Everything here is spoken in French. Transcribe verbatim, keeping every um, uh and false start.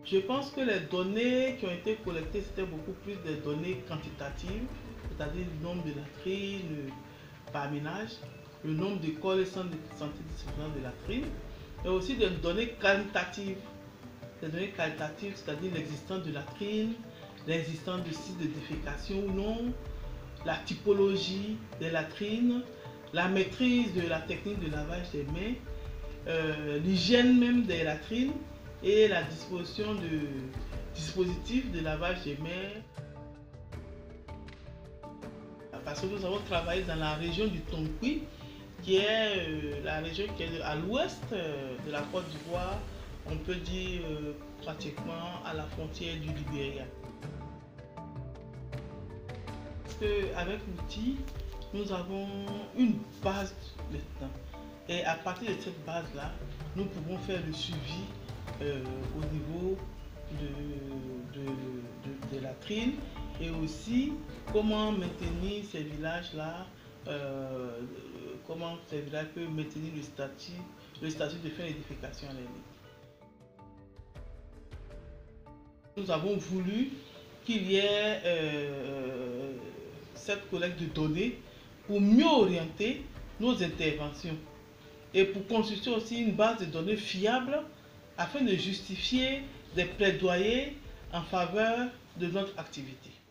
Je pense que les données qui ont été collectées, c'était beaucoup plus des données quantitatives, c'est-à-dire le nombre de latrines par ménage, le nombre d'écoles et centres de santé disciplinaire de latrines, et aussi des données qualitatives. Des données qualitatives, c'est-à-dire l'existence de latrines, l'existence de sites de défécation ou non, la typologie des latrines, la maîtrise de la technique de lavage des mains, euh, l'hygiène même des latrines et la disposition de dispositifs de lavage des mains. Parce que nous avons travaillé dans la région du Tonkui, qui est euh, la région qui est à l'ouest euh, de la Côte d'Ivoire, on peut dire euh, pratiquement à la frontière du Libéria. Parce qu'avec l'outil, nous avons une base maintenant. Et à partir de cette base-là, nous pouvons faire le suivi euh, au niveau de, de, de, de latrines et aussi comment maintenir ces villages-là, euh, comment ces villages peuvent maintenir le statut, le statut de fin d'édification à l'aîné. Nous avons voulu qu'il y ait euh, cette collecte de données pour mieux orienter nos interventions et pour constituer aussi une base de données fiable afin de justifier des plaidoyers en faveur de notre activité.